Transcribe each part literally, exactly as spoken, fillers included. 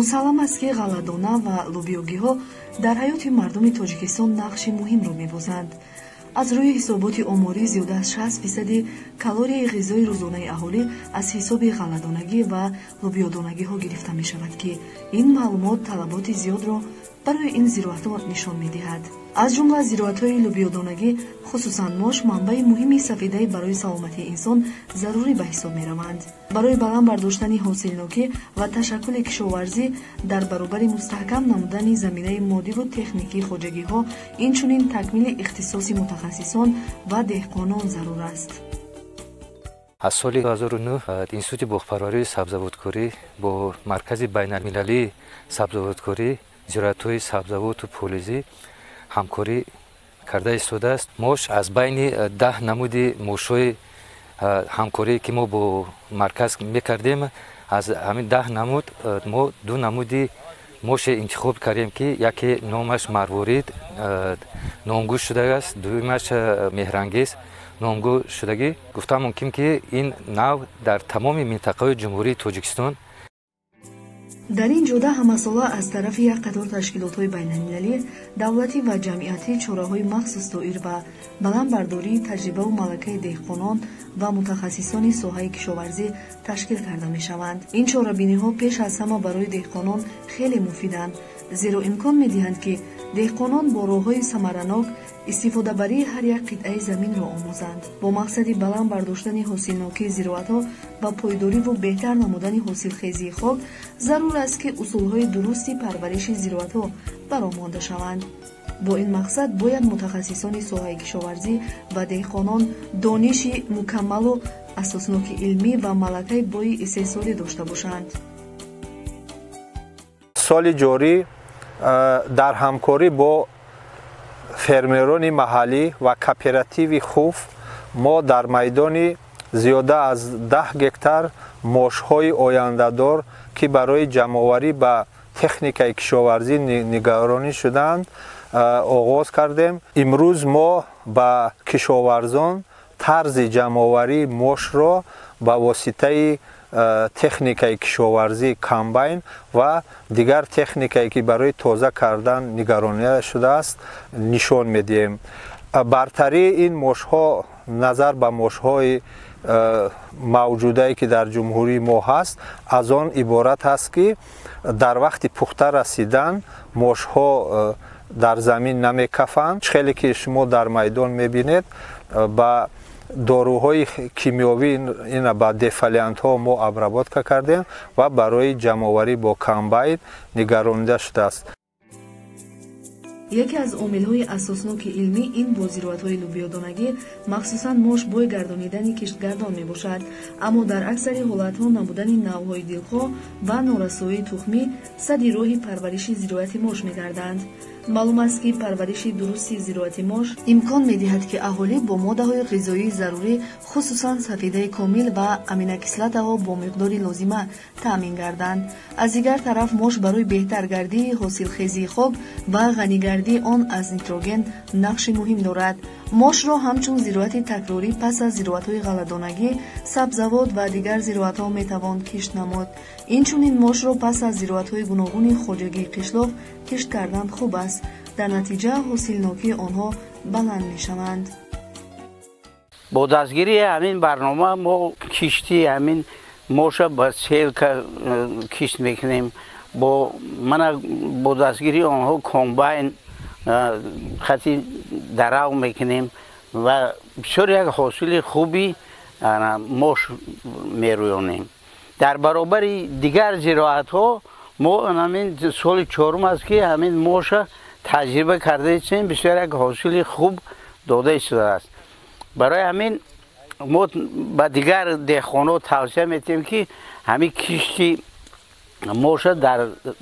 мусаллам аст ки ғалладона ва лӯбиёгиҳо дар ҳаёти мардуми тоҷикистон нақши муҳимро мебозанд. аз рӯи ҳисоботи оморӣ зиёда аз шаст фисади калорияи ғизои рӯзонаи аҳолӣ аз ҳисоби ғалладонагӣ ва лӯбиёдонагиҳо гирифта мешавад ки ин маълумот талаботи зиёдро барои ин зироатҳо нишон медиҳад. аз ҷумла зироатҳои лӯбиёдонагӣ хусусан мош манбаи муҳими сафедаи барои саломатии инсон зарурӣ ба ҳисоб мераванд. барои баланд бардоштани ҳосилнокӣ ва ташаккули кишоварзӣ дар баробари мустаҳкам намудани заминаи моддиву техникии хоҷагиҳо инчунин такмили ихтисоси мутахассисон ва деҳқонон зарур аст. аз соли дуҳазору нӯҳ институти буғпарварии сабзавоткорӣ бо маркази байналмилалии сабзавоткорӣ зироатҳои сабзавоту полизӣ ҳамкорӣ карда истодааст. мош аз байни даҳ намуди мошҳои ҳамкорие ки мо бо марказ мекардем, аз ҳамин даҳ намуд мо ду намуди моше интихоб кардем ки яке номаш марворид номгӯ шудааст, дуюмаш меҳрангез номгӯ шудагӣ. гуфтам мумкин ки ин нав дар тамоми минтақаҳои ҷумҳурии Тоҷикистон. дар ин ҷода ҳамасола аз тарафи як қатор ташкилотҳои байналмилалӣ, давлатӣ ва ҷамъиятӣ чораҳои махсус доир ба баландбардории таҷрибаву малакаи деҳқонон ва мутахассисони соҳаи кишоварзӣ ташкил карда мешаванд. ин чорабиниҳо пеш аз ҳама барои деҳқонон хеле муфиданд, зеро имкон медиҳанд ки деҳқонон бо роҳҳои самаранок истифодабарии ҳар як қитъаи заминро омӯзанд. бо мақсади баланд бардоштани ҳосилнокии зироатҳо ва пойдориву беҳтар намудани ҳосилхезии хок зарур аст ки усулҳои дурусти парвариши зироатҳо баромонда шаванд. бо ин мақсад бояд мутахассисони соҳаи кишоварзӣ ва деҳқонон дониши мукаммалу асосноки илмӣ ва малакаи бои истеҳсолӣ дошта бошанд. соли ҷорӣ дар ҳамкорӣ бо фермерони маҳаллӣ ва кооперативи хуф мо дар майдони зиёда аз даҳ гектар мошҳои ояндадор ки барои ҷамъоварӣ ба техникаи кишоварзӣ нигаронӣ шудаанд оғоз кардем. имрӯз мо ба кишоварзон тарзи ҷамъоварии мошро ба воситаи техникаи кишоварзӣ комбайн ва дигар техникае ки барои тоза кардан нигаронида шудааст нишон медиҳем. бартарии ин мошҳо назар ба мошҳои мавҷудае ки дар ҷумҳурии мо ҳаст аз он иборат аст ки дар вақти пухта расидан мошҳо дар замин намекафанд. хеле ки шумо дар майдон мебинед ба доруҳои кимиёвӣ ина ба дефолиантҳо мо обработка кардем ва барои ҷамъоварӣ бо комбайн нигаронида шудааст. яке аз омилҳои асосноки илмӣ ин бо зироатҳои лӯбиёдонагӣ махсусан мош бой гардонидани киштгардон мебошад, аммо дар аксари ҳолатҳо намудани навъҳои дилхоҳ ва норасоии тухмӣ сади роҳи парвариши зироати мош мегарданд. маълум аст ки парвариши дурусти зироати мош имкон медиҳад ки аҳолӣ бо моддаҳои ғизоии зарурӣ хусусан сафедаи комил ва аминокислотаҳо бо миқдори лозима таъмин гарданд. аз дигар тараф мош барои беҳтаргардии ҳосилхезии хок ва ғанигардии он аз нитроген нақши муҳим дорад. мошро ҳамчун зироати такрорӣ пас аз зироатҳои ғалладонагӣ, сабзавот ва дигар зироатҳо метавон кишт намуд. инчунин мошро пас аз зироатҳои гуногуни хоҷагии қишлоқ кишт кардан хуб аст. дар натиҷа ҳосилнокии онҳо баланд мешаванд. бо дастгирии ҳамин барнома мо кишти ҳамин моша ба селка кишт мекунем. бо мана бо дастгирии онҳо комбайн хати дарав мекунем ва бисёр як ҳосили хуби мош мерӯёнем. дар баробари дигар зироатҳо мо ҳамин соли чорум аст ки ҳамин моша таҷриба карда истем, бисёр як ҳосили хуб дода истодааст. барои ҳамин мо ба дигар деҳқонҳо тавсия метиҳем ки ҳамин кишти моша дар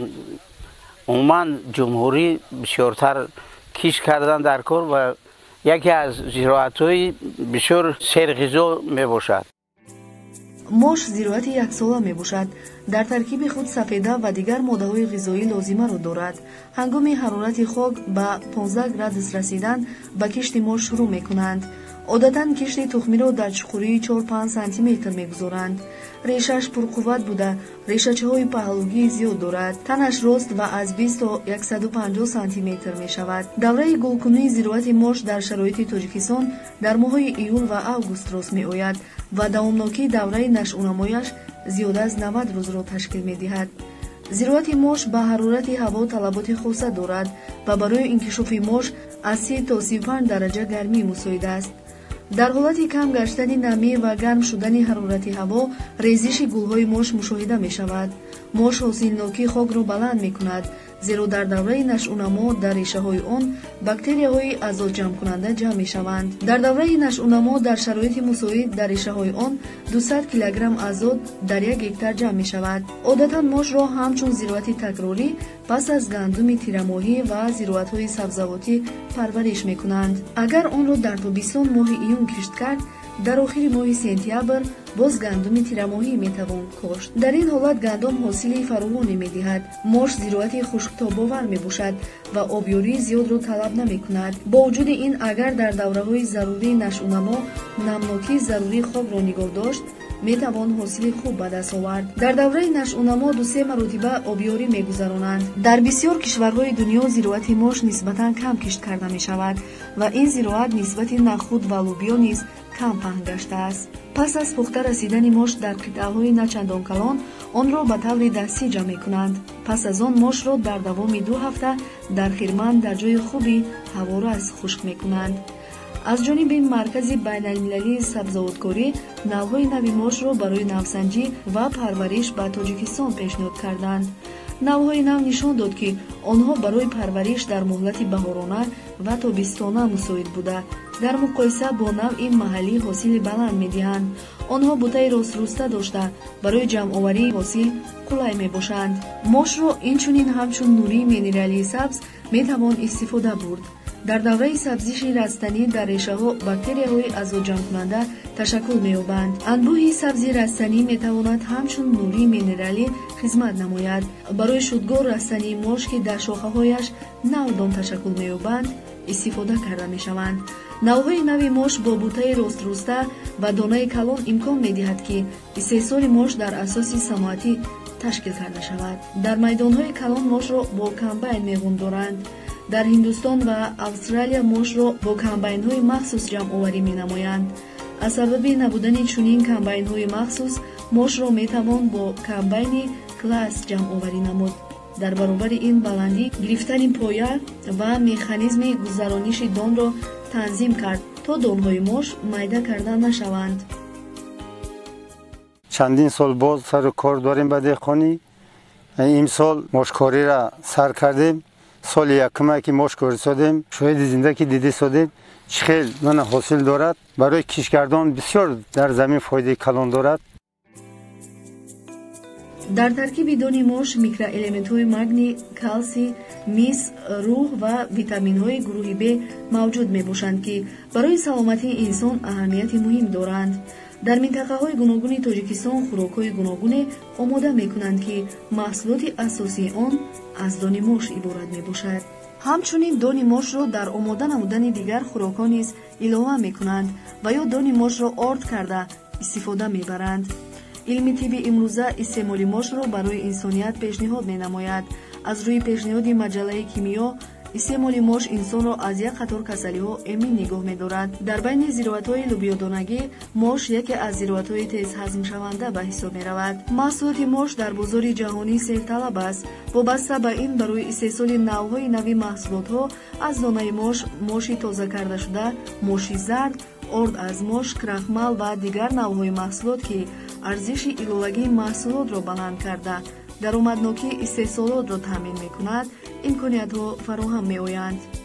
умуман ҷумҳурӣ бисёртар кишт кардан дар кор ва яке аз зироатҳои бисёр серғизо мебошад. мош зироати яксола мебошад. дар таркиби худ сафеда ва дигар моддаҳои ғизоӣ лозимаро дорад. ҳангоми ҳарорати хок ба понздаҳ градус расидан ба кишти мош шурӯъ мекунанд. одатан кишти тухмиро дар чуқурии чор панҷ сантиметр мегузоранд. Решаш пурқувват буда, решачаҳои паҳлӯгии зиёд дорад. Танаш рост ва аз бист то яксаду панҷоҳ сантиметр мешавад. Давраи гулкунии зироати мош дар шароити Тоҷикистон дар моҳҳои июл ва август рост меояд ва давомнокии давраи нашъунамояш зиёда аз навад рӯзро ташкил медиҳад. зироати мош ба ҳарорати ҳаво талаботи хоса дорад ва барои инкишофи мош аз си то си панҷ дараҷа гармӣ мусоид аст. дар ҳолати кам гаштани намӣ ва гарм шудани ҳарорати ҳаво резиши гулҳои мош мушоҳида мешавад. мош ҳосилнокии хокро баланд мекунад, зеро дар давраи нашъунамо дар решаҳои он бактерияҳои азотҷамъкунанда ҷамъ мешаванд. дар давраи нашъунамо дар шароити мусоид дар решаҳои он дусад килограмм азот дар як гектар ҷамъ мешавад. одатан мошро ҳамчун зироати такрорӣ пас аз гандуми тирамоҳӣ ва зироатҳои сабзавотӣ парвариш мекунанд. агар онро дар тобистон моҳи июн кишт кард, дар охири моҳи сентябр боз гандуми тирамоҳӣ метавон кошт. дар ин ҳолат гандум ҳосили фаровоне медиҳад. мош зироати хушктобовар мебошад ва обёрии зиёдро талаб намекунад. бо вуҷуди ин, агар дар давраҳои зарурии нашъунамо намнокии зарурии хокро нигоҳ дошт, метавон ҳосили хуб ба даст овард. дар давраи нашъунамо ду-се маротиба обёрӣ мегузаронанд. дар бисёр кишварҳои дунё зироати мош нисбатан кам кишт карда мешавад ва ин зироат нисбати нахӯд ва лӯбиё низ кам паҳн гаштааст. пас аз пухта расидани мош дар қитъаҳои начандон калон онро ба таври дастӣ ҷамъ мекунанд. пас аз он мошро дар давоми ду ҳафта дар хирман дар ҷои хуби ҳаворас хушк мекунанд. аз ҷониби маркази байналмилалии сабзавоткорӣ навъҳои нави мошро барои навсанҷӣ ва парвариш ба Тоҷикистон пешниҳод карданд. навъҳои нав нишон дод, ки онҳо барои парвариш дар муҳлати баҳорона ва тобистона мусоид буда, дар муқоиса бо навъи маҳаллӣ ҳосили баланд медиҳанд. онҳо бутаи роструста дошта барои ҷамъоварии ҳосил қулай мебошанд. мошро инчунин ҳамчун нурии минералии сабз метавон истифода бурд. дар давраи сабзиши растанӣ дар решаҳо бактерияҳои азотҷамъкунанда ташаккул меёбанд. анбӯҳи сабзи растанӣ метавонад ҳамчун нурии минералӣ хизмат намояд. барои шудгор растании мош, ки дар шохаҳояш навдон ташаккул меёбанд, истифода карда мешаванд. навъҳои нави мош бо бутаи роструста ва донаи калон имкон медиҳад, ки истеҳсоли мош дар асоси саноатӣ ташкил карда шавад. дар майдонҳои калон мошро бо комбайн мевундоранд. дар ҳиндустон ва австралия мошро бо комбайнҳои махсус ҷамъоварӣ менамоянд. аз сабаби набудани чунин комбайнҳои махсус, мошро метавон бо комбайни класс ҷамъоварӣ намуд. дар баробари ин баландӣ гирифтани поя ва механизми гузарониши донро танзим кард, то донҳои мош майда карда нашаванд. чандин сол боз сару кор дорем ба деҳқонӣ. имсол мошкориро сар кардем. соли якуме ки мошкорӣ содем, шоҳиди зинда ки дидӣ содем чӣ хел мана ҳосил дорад. барои кишгардон бисёр дар замин фоидаи калон дорад. дар таркиби дони мош микроэлементҳои магни, калсий, мис, рӯҳ ва витаминҳои гурӯҳи Б мавҷуд мебошанд, ки барои саломатии инсон аҳамияти муҳим доранд. дар минтақаҳои гуногуни Тоҷикистон хӯрокҳои гуногуне омода мекунанд, ки маҳсулоти асосии он аз дони мош иборат мебошад. ҳамчунин дони мошро дар омода намудани дигар хӯрокҳо низ илова мекунанд ва ё дони мошро орд карда истифода мебаранд. илми тибби имрӯза истеъмоли мошро барои инсоният пешниҳод менамояд. аз рӯи пешниҳоди маҷаллаи кимиё, истеъмоли мош инсонро аз як қатор касалиҳо эмин нигоҳ медорад. дар байни зироатҳои лӯбиёдонагӣ мош яке аз зироатҳои тезҳазмшаванда ба ҳисоб меравад. маҳсулоти мош дар бозори ҷаҳонӣ серталаб аст. вобаста ба ин, барои истеҳсоли навъҳои нави маҳсулотҳо аз донаи мош, моши тозакардашуда, моши зард, орд аз мош, крахмал ва дигар навъҳои маҳсулот, ки арзиши иловагии маҳсулотро баланд карда даромаднокии истеҳсолотро таъмин мекунад, имкониятҳо фароҳам меоянд.